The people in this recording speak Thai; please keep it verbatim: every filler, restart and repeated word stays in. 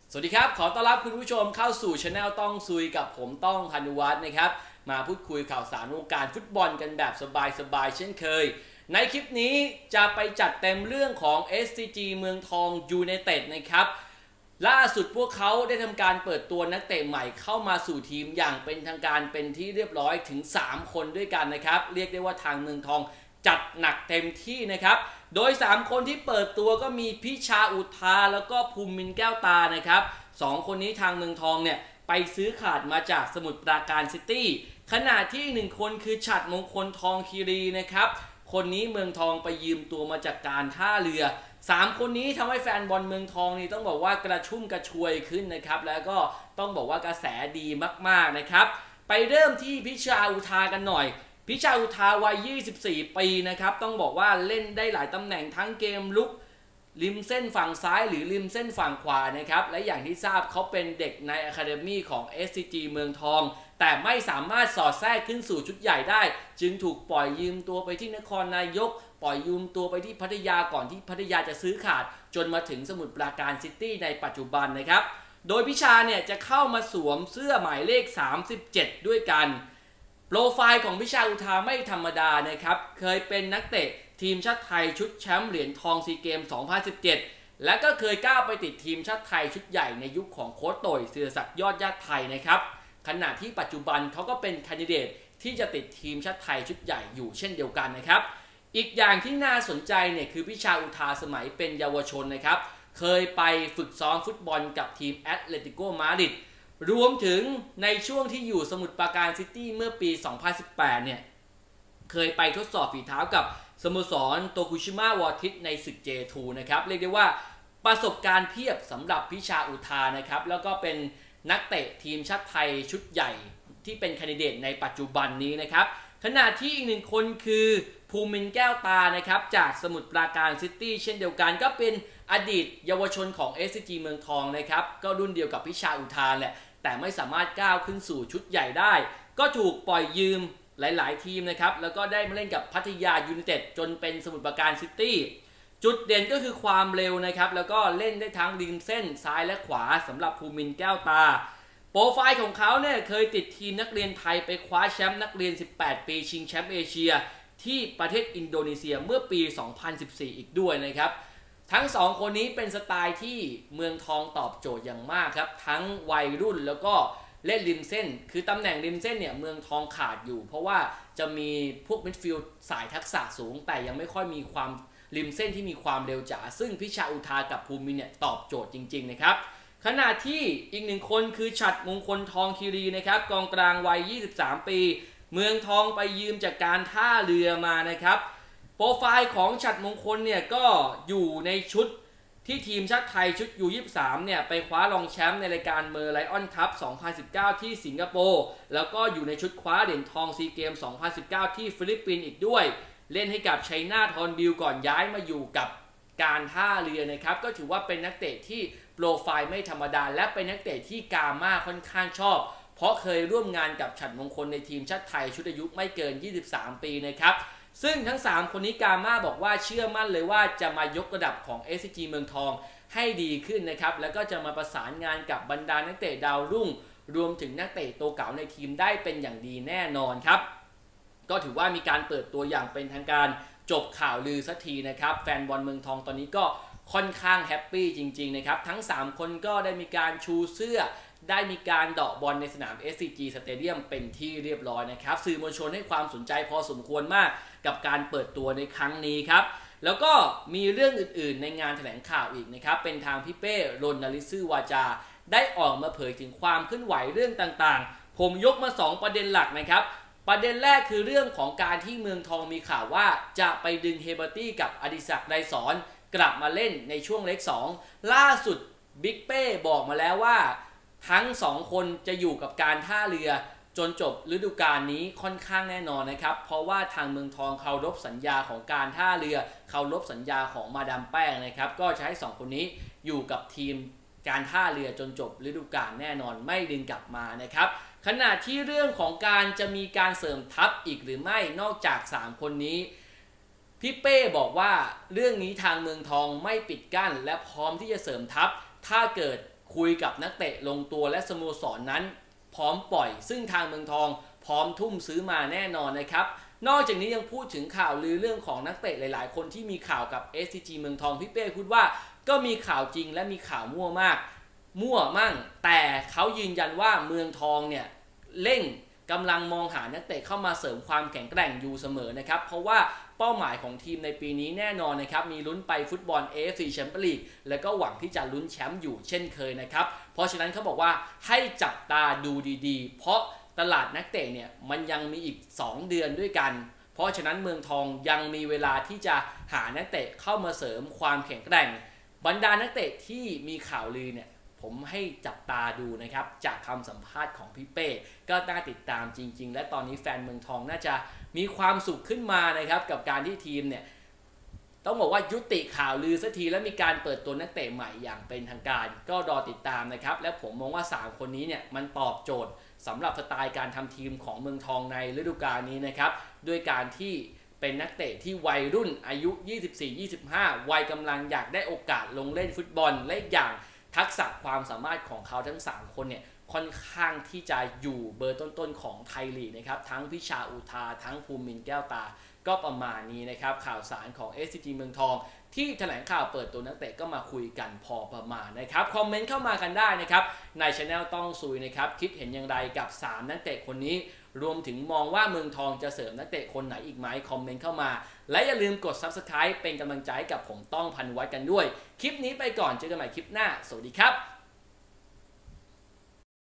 สวัสดีครับขอต้อนรับคุณผู้ชมเข้าสู่ช anel ต้องซุยกับผมต้องพานุวัฒน์นะครับมาพูดคุยข่าวสารวงการฟุตบอลกันแบบสบายๆเช่นเคยในคลิปนี้จะไปจัดเต็มเรื่องของ เอส ซี จี เมืองทองยูไนเต็ดนะครับล่าสุดพวกเขาได้ทำการเปิดตัวนักเตะใหม่เข้ามาสู่ทีมอย่างเป็นทางการเป็นที่เรียบร้อยถึงสามคนด้วยกันนะครับเรียกได้ว่าทางเมืองทองจัดหนักเต็มที่นะครับโดยสามคนที่เปิดตัวก็มีพิชาอุทาแล้วก็ภูมินทร์แก้วตานะครับสองคนนี้ทางเมืองทองเนี่ยไปซื้อขาดมาจากสมุทรปราการซิตี้ขณะที่หนึ่งคนคือฉัตรมงคลทองคีรีนะครับคนนี้เมืองทองไปยืมตัวมาจากการท่าเรือสามคนนี้ทำให้แฟนบอลเมืองทองนี่ต้องบอกว่ากระชุ่มกระชวยขึ้นนะครับแล้วก็ต้องบอกว่ากระแสดีมากๆนะครับไปเริ่มที่พิชาอุทากันหน่อยพิชาอุทาวัยยี่สิบสี่ปีนะครับต้องบอกว่าเล่นได้หลายตำแหน่งทั้งเกมลุกริมเส้นฝั่งซ้ายหรือริมเส้นฝั่งขวานะครับและอย่างที่ทราบเขาเป็นเด็กใน Academy ของ เอส ซี จี เมืองทองแต่ไม่สามารถสอดแทรกขึ้นสู่ชุดใหญ่ได้จึงถูกปล่อยยืมตัวไปที่นครนายกปล่อยยืมตัวไปที่พัทยาก่อนที่พัทยาจะซื้อขาดจนมาถึงสมุทรปราการซิตี้ในปัจจุบันนะครับโดยพิชาเนี่ยจะเข้ามาสวมเสื้อหมายเลขสามสิบเจ็ดด้วยกันโปรไฟล์ของพิชาอุทาไม่ธรรมดานะครับเคยเป็นนักเตะทีมชาติไทยชุดแชมป์เหรียญทองซีเกมสองพันสิบเจ็ดและก็เคยก้าวไปติดทีมชาติไทยชุดใหญ่ในยุคของโค้ชโตยศิริศักดิ์ยอดญาติไทยนะครับขณะที่ปัจจุบันเขาก็เป็นแคนดิเดตที่จะติดทีมชาติไทยชุดใหญ่อยู่เช่นเดียวกันนะครับอีกอย่างที่น่าสนใจเนี่ยคือพิชาอุทาสมัยเป็นเยาวชนนะครับเคยไปฝึกซ้อมฟุตบอลกับทีมแอตเลติโกมาดริดรวมถึงในช่วงที่อยู่สมุทรปราการซิตี้เมื่อปีสองพันสิบแปดเนี่ยเคยไปทดสอบฝีเท้ากับสโมสรโตคุชิมะวอทิสในศึก เจ ทู นะครับเรียกได้ว่าประสบการณ์เพียบสำหรับพิชาอุทานะครับแล้วก็เป็นนักเตะทีมชาติไทยชุดใหญ่ที่เป็นแคนดิเดตในปัจจุบันนี้นะครับขณะที่อีกหนึ่งคนคือภูมินทร์แก้วตานะครับจากสมุทรปราการซิตี้เช่นเดียวกันก็เป็นอดีตเยาวชนของ เอส ซี จี เมืองทองนะครับก็รุ่นเดียวกับพิชาอุทาแหละแต่ไม่สามารถก้าวขึ้นสู่ชุดใหญ่ได้ก็ถูกปล่อยยืมหลายๆทีมนะครับแล้วก็ได้มาเล่นกับพัทยายูไนเต็ดจนเป็นสมุทรปราการซิตี้จุดเด่นก็คือความเร็วนะครับแล้วก็เล่นได้ทั้งริมเส้นซ้ายและขวาสำหรับภูมินทร์แก้วตาโปรไฟล์ของเขาเนี่ยเคยติดทีมนักเรียนไทยไปคว้าแชมป์นักเรียนสิบแปดปีชิงแชมป์เอเชียที่ประเทศอินโดนีเซียเมื่อปีสองพันสิบสี่อีกด้วยนะครับทั้งสองคนนี้เป็นสไตล์ที่เมืองทองตอบโจทย์อย่างมากครับทั้งวัยรุ่นแล้วก็เล่นริมเส้นคือตำแหน่งริมเส้นเนี่ยเมืองทองขาดอยู่เพราะว่าจะมีพวกมิดฟิลด์สายทักษะสูงแต่ยังไม่ค่อยมีความริมเส้นที่มีความเร็วจ๋าซึ่งพิชาอุทากับภูมิเนี่ยตอบโจทย์จริงๆนะครับขณะที่อีกหนึ่งคนคือฉัตรมงคลทองคีรีนะครับกองกลางวัยยี่สิบสามปีเมืองทองไปยืมจากการท่าเรือมานะครับโปรไฟล์ของฉัตรมงคลเนี่ยก็อยู่ในชุดที่ทีมชาติไทยชุด ยู ยี่สิบสาม เนี่ยไปคว้ารองแชมป์ในรายการเมอร์ไลออนคัพสองพันสิบเก้าที่สิงคโปร์แล้วก็อยู่ในชุดคว้าเหรียญทองซีเกมสองพันสิบเก้าที่ฟิลิปปินส์อีกด้วยเล่นให้กับชัยนาทฮอร์นบิลก่อนย้ายมาอยู่กับการท่าเรือนะครับก็ถือว่าเป็นนักเตะที่โปรไฟล์ไม่ธรรมดาและเป็นนักเตะที่กาม่าค่อนข้างชอบเพราะเคยร่วมงานกับฉัตรมงคลในทีมชาติไทยชุดอายุไม่เกินยี่สิบสามปีนะครับซึ่งทั้งสามคนนี้กาม่าบอกว่าเชื่อมั่นเลยว่าจะมายกระดับของ เอส ซี จี เมืองทองให้ดีขึ้นนะครับแล้วก็จะมาประสานงานกับบรรดานักเตะดาวรุ่งรวมถึงนักเตะตัวเก่าในทีมได้เป็นอย่างดีแน่นอนครับก็ถือว่ามีการเปิดตัวอย่างเป็นทางการจบข่าวลือสักทีนะครับแฟนบอลเมืองทองตอนนี้ก็ค่อนข้างแฮปปี้จริงๆนะครับทั้งสามคนก็ได้มีการชูเสื้อได้มีการเดาะบอลในสนาม เอส ซี จี Stadium เป็นที่เรียบร้อยนะครับสื่อมวลชนให้ความสนใจพอสมควรมากกับการเปิดตัวในครั้งนี้ครับแล้วก็มีเรื่องอื่นๆในงานแถลงข่าวอีกนะครับเป็นทางพี่เป้รณฤทธิ์ซื่อวาจาได้ออกมาเผยถึงความเคลื่อนไหวเรื่องต่างๆผมยกมาสองประเด็นหลักนะครับประเด็นแรกคือเรื่องของการที่เมืองทองมีข่าวว่าจะไปดึงเฮเบอร์ตี้กับอดิศักดิ์ไกรสอนกลับมาเล่นในช่วงเล็กสองล่าสุดบิ๊กเป้บอกมาแล้วว่าทั้งสองคนจะอยู่กับการท่าเรือจนจบฤดูกาลนี้ค่อนข้างแน่นอนนะครับเพราะว่าทางเมืองทองเคารพสัญญาของการท่าเรือเคารพสัญญาของมาดามแป้งนะครับก็จะให้สองคนนี้อยู่กับทีมการท่าเรือจนจบฤดูกาลแน่นอนไม่ดึงกลับมานะครับขณะที่เรื่องของการจะมีการเสริมทัพอีกหรือไม่นอกจากสามคนนี้พี่เป้บอกว่าเรื่องนี้ทางเมืองทองไม่ปิดกั้นและพร้อมที่จะเสริมทัพถ้าเกิดคุยกับนักเตะลงตัวและสโมสร น, นั้นพร้อมปล่อยซึ่งทางเมืองทองพร้อมทุ่มซื้อมาแน่นอนนะครับนอกจากนี้ยังพูดถึงข่าวลือเรื่องของนักเตะหลายๆคนที่มีข่าวกับ เอส ซี จี เมืองทองพี่เป้พูดว่าก็มีข่าวจริงและมีข่าวมั่วมากมั่วมั่งแต่เขายืนยันว่าเมืองทองเนี่ยเร่งกำลังมองหานักเตะเข้ามาเสริมความแข็งแกร่งอยู่เสมอนะครับเพราะว่าเป้าหมายของทีมในปีนี้แน่นอนนะครับมีลุ้นไปฟุตบอล เอ เอฟ ซี Champions League แล้วก็หวังที่จะลุ้นแชมป์อยู่เช่นเคยนะครับเพราะฉะนั้นเขาบอกว่าให้จับตาดูดีๆเพราะตลาดนักเตะเนี่ยมันยังมีอีกสองเดือนด้วยกันเพราะฉะนั้นเมืองทองยังมีเวลาที่จะหานักเตะเข้ามาเสริมความแข็งแกร่งบรรดานักเตะที่มีข่าวลือเนี่ยผมให้จับตาดูนะครับจากคำสัมภาษณ์ของพี่เป้ก็น่าติดตามจริงๆและตอนนี้แฟนเมืองทองน่าจะมีความสุขขึ้นมานะครับกับการที่ทีมเนี่ยต้องบอกว่ายุติข่าวลือสักทีและมีการเปิดตัวนักเตะใหม่อย่างเป็นทางการก็รอติดตามนะครับและผมมองว่าสามคนนี้เนี่ยมันตอบโจทย์สำหรับสไตล์การทำทีมของเมืองทองในฤดูกาลนี้นะครับด้วยการที่เป็นนักเตะที่วัยรุ่นอายุ ยี่สิบสี่ ยี่สิบห้า วัยกำลังอยากได้โอกาสลงเล่นฟุตบอลและอย่างทักษะความสามารถของเขาทั้งสามคนเนี่ยค่อนข้างที่จะอยู่เบอร์ต้นๆของไทยลีกนะครับทั้งพิชาอุทาทั้งภูมินทร์แก้วตาก็ประมาณนี้นะครับข่าวสารของ เอส ซี จี เมืองทองที่แถลงข่าวเปิดตัวนักเตะก็มาคุยกันพอประมาณนะครับคอมเมนต์เข้ามากันได้นะครับใน Channel ต้องซุยนะครับคิดเห็นอย่างไรกับสามนักเตะคนนี้รวมถึงมองว่าเมืองทองจะเสริมนักเตะคนไหนอีกไหมคอมเมนต์เข้ามาและอย่าลืมกด ซับสไครบ์ เป็นกำลังใจให้กับผมต้องพันวัฒน์กันด้วยคลิปนี้ไปก่อนเจอกันใหม่คลิปหน้าสวัสดีครับ